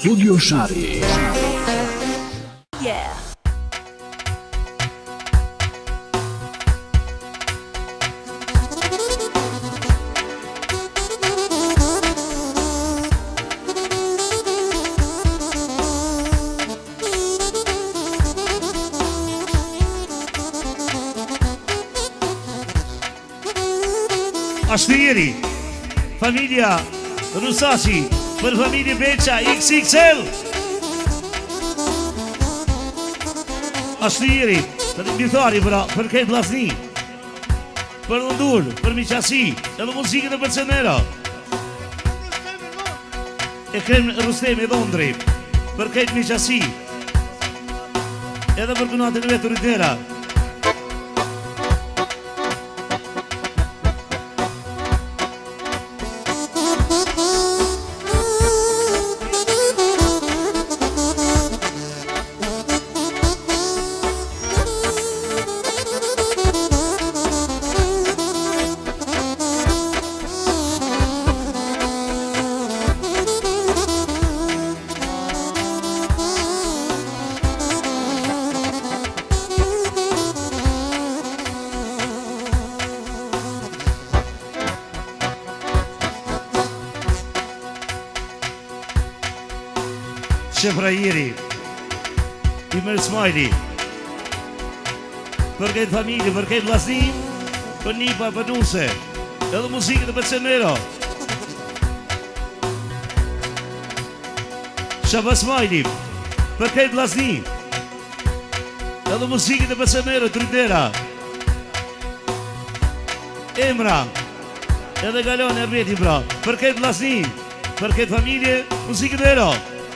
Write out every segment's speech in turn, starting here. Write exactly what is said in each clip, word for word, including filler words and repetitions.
Studio Shari. Yeah. Ashtieri, famiglia Russaci, per famiglia Beccia X X L. Ashtieri, për mbjethari pra, për këtë vllazni, për Londur, për miqasi, edhe muzikën e Bercenera. E krem Rustemi Londri, për këtë miqasi, edhe për kunatën e vetë Rydera. Shefrajeri, i mërë Smajli, për këtë familje, për këtë vllazni, për Nipa, për Nuse, edhe muzikën e Bercenera. Shaba Smajli, për këtë vllazni, edhe muzikën e Bercenera, Rydera. Emra, edhe Galon e Rreti, pra, për këtë vllazni, për këtë familje, muzikën e Era.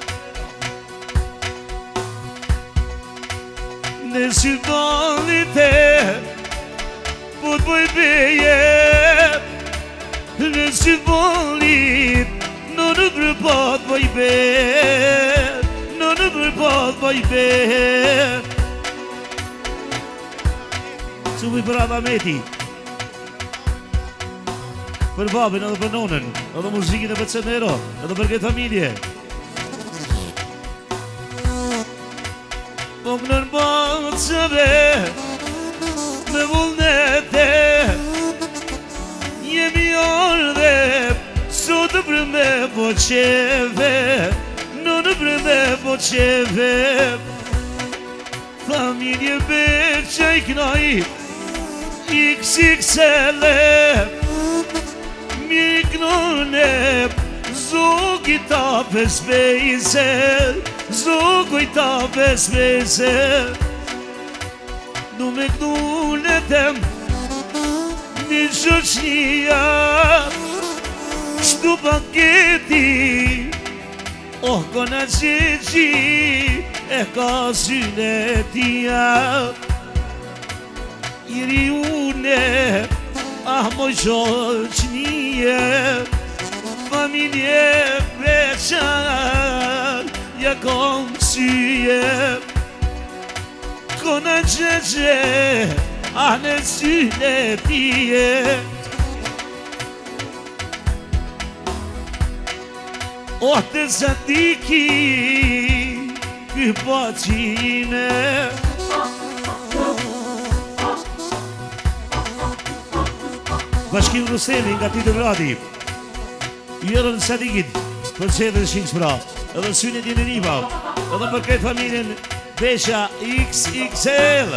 Në syballit e po të bëj beje, në syballit në në bërpat bëj beje, në në bërpat bëj beje. Që bëj për Adameti, për babin edhe për nonën, edhe muzikën e Bercenera, edhe për këtë familje. Po më nërbatsëve, me vullnete, jemi ardhe, sot të brëme po qeve, në në brëme po qeve. Familje Beccia i knaj, X X L, mi knone, zogi ta pesmejse, zogi ta pesmejse. Du me knune tem, një shoqnia, shtu paketi, oh kona qeqi, e ka syne tia. Iri une, ah moj shoqnie, familje Beccia, ja kom syje. Kona qeqe, ah në syne tije. O të zadiki, ky pacine. Bashkim Rustemi nga ti të vrati, jërën Sadikit, për qedhe dhe shikës pra, edhe synet i në Nipa, edhe për këtë familjen Beccia X X L.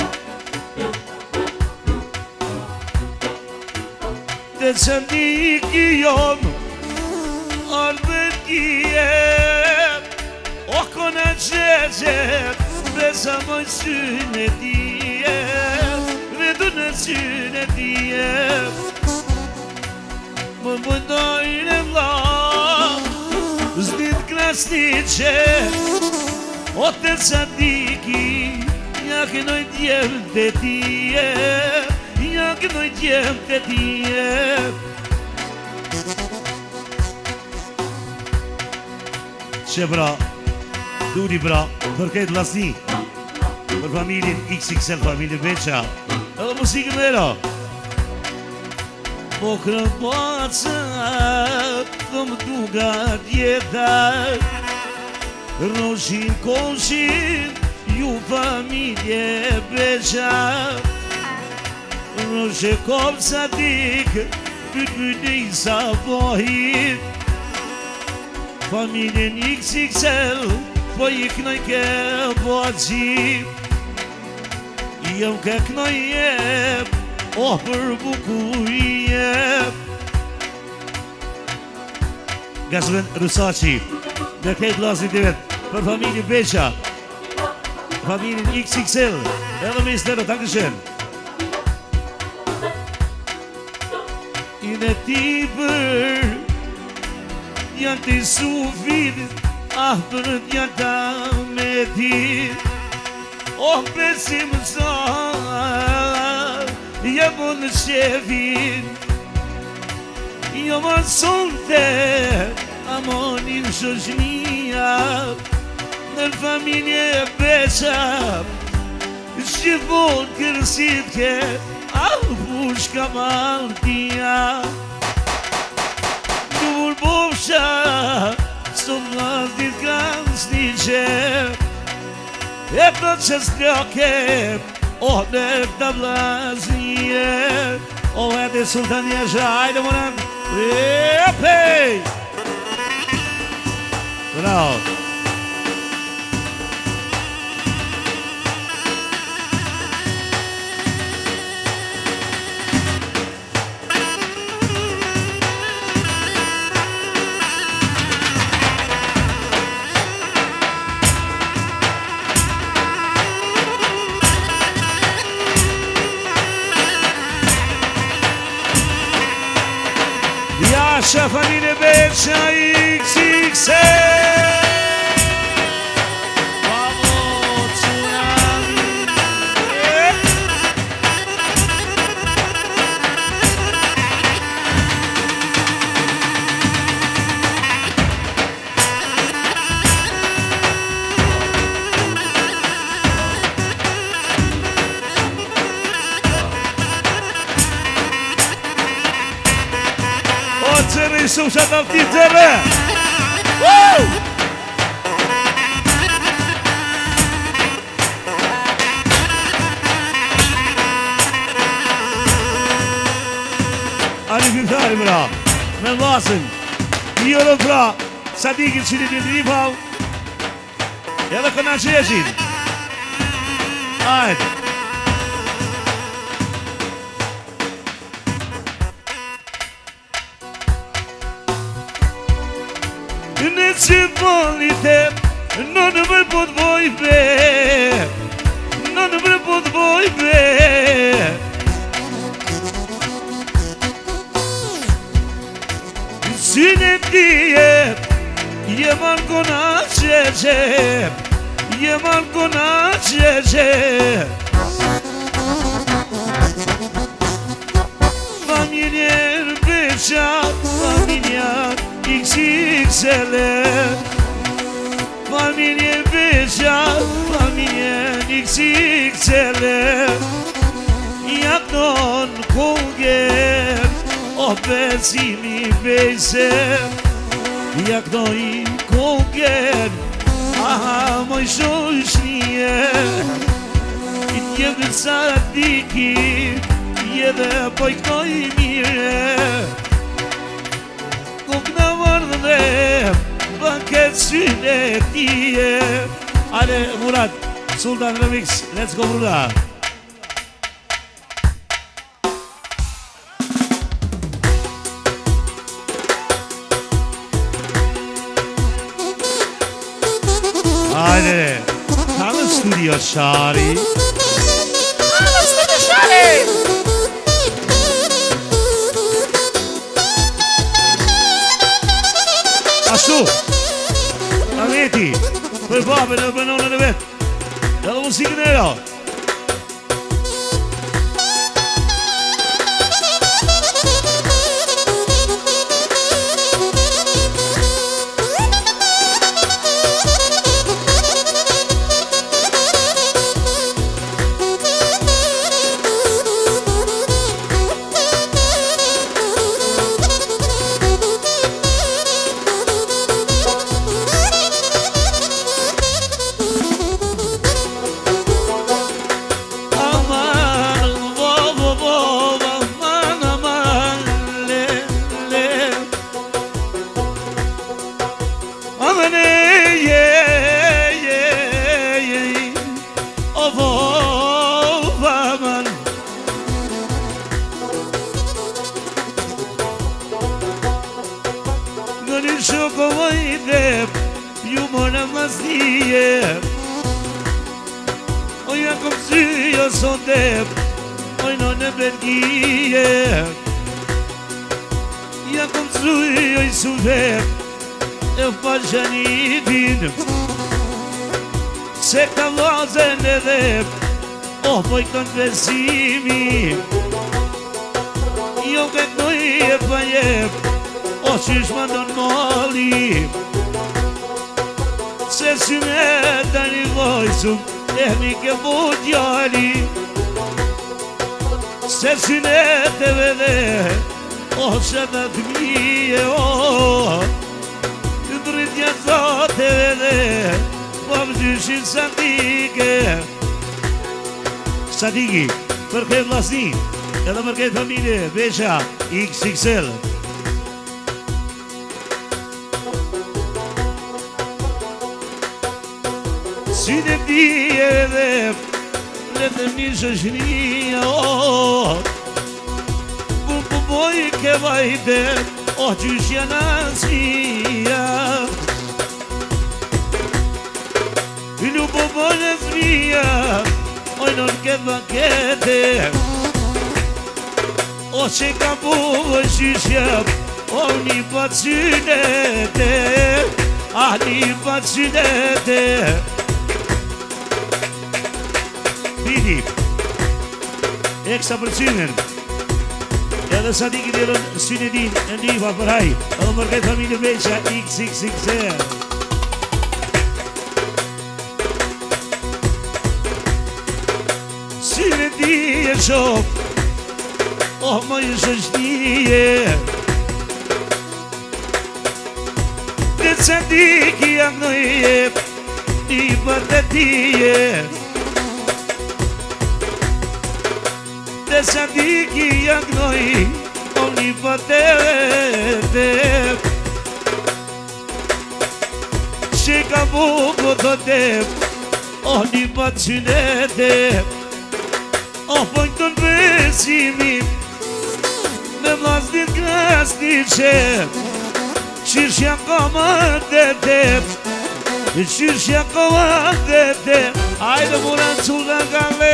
Të qëndiki jom, ardhen kje, o kone qeqet, besa moj synet tije, vedu në synet tije. Më bëjdojnë e vla, zdit krasnice, o të zadiki, ja kënoj djem të tije, ja kënoj djem të tije. Që bra, duri bra, për këtë vllazni, për familjen X X L, familjen Beccia, edhe muzikën e Era. Po krëpaca, të më duga djeta, Roshin koshin ju familje beqa Roshe kop sadik Pyt pyt sa pohit Familjen iks iks el Po i knoj ke po qip Jëm ke knoj jep Oh për bukur jep Gazven Rusaci Në kejt lasit i vetë Për familjen Beqa Familjen iks iks el Edhe me istero, takë shen I dhe ti për Janë të sufit Ah për janë ta me ti Oh besim sa Jebo në shefin Jo më sonte Amonin shoshnia Në familje Beqa Shqipon kërësit ke Ah push ka maltia Dur bofsha Sot vazhdit kanë s'ni qep E të që s'ljoke Oh në të blazije Oh e të sultan jesha Hajde moran Epej Bravo Jasha familje Beqa iks iks el Bravo tsunami Tërë i shumë që të alti tërë Ani këmëtari mëra Me vasën Jërë pra Sa dikit që një një një pau Edhe këna që jeshin Ajde Në që politet Në në mërë po të boj be Në në mërë po të boj be Syne t'jet Jeman kona që qep Jeman kona që qep Familjer Beqa Familjar iks iks el Familje Beqa Familjen iks iks el Jaknon konger O besimi bejse Jaknon i konger Aha moj shoshnije I tjevë sa diki Jede po i knoj mire Kuk në vërë dhe Bënket syne tije Ale Murat Sultan Remix Let's go bruda Ajde Kanë studio Shari Kanë studio Shari Ashtu Ameti Për babë në bënonë në vetë Edhe musikën e ra povojde ju mora vlasnije. O ja kom syjo sonde oj no ne bergije. Ja kom syjo i suve e pashanidin. Se ka vazen edhe oh poj kënë besimi. Jo ke kënoj e pa jep oh qysh më ndonë mali. Se sy me të një vojsum e mi ke po djali. Se sy ne të vede oh që të të mije oh të dritja të të vede po më gjyshin sa tike. Sadiki, për këtë vlasni, edhe për këtë familje, Besha iks iks el. Sytë e ti edhe, letëm një shëshnia, oh, kur ku boj ke vajte, oh, gjyshja nasia. Ilu po bojnë zmija, oj non këtë bakete. O që ka buvë shysha o një pacynete. Ah një pacynete. Vidi eksa për cynën edhe sa di këtë rën synë e din e ndiva për haj edhe për këtë familje Besha iks iks iks el. Synë e di e shok oh më i shështije. Dhe që di ki agnoje i për të tije. Dhe që di ki agnoje o një për të vete. Që ka buko të tep o një për qynete. O pojnë të në besimi me vlasnit krasnit që qyrshja koma dhe tep. Qyrshja koma dhe tep. Ajde mura në cuna gale.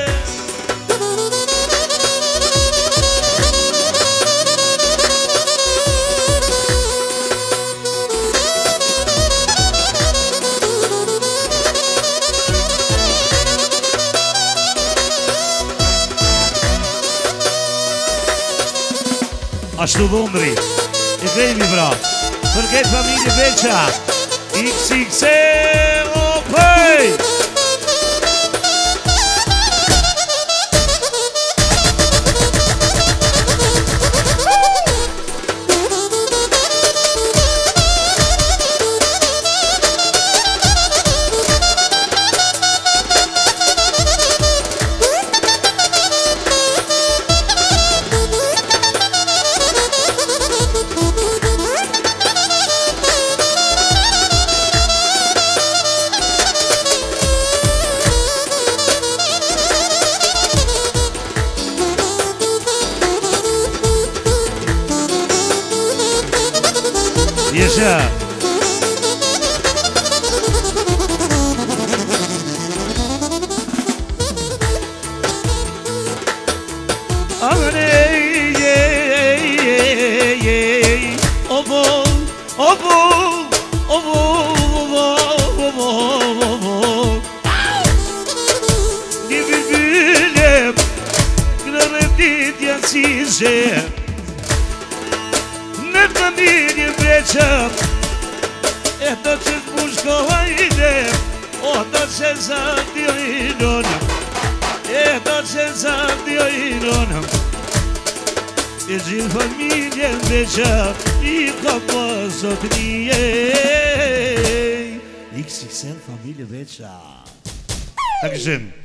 Ashtu dhundri e grejmi bra për këtë familje Besha iks iks el opej. Jesha Agane ye ye ye Obo Obo Obo Obo Obo Një bibile Kënë rëptit janë si zhe Në familje Besha e të që t'pushkoha i dhe o të që sa t'jo i nonë e të që sa t'jo i nonë e gjithë familje Besha i ka pasot një iks iks el familje Besha. Dankeschön.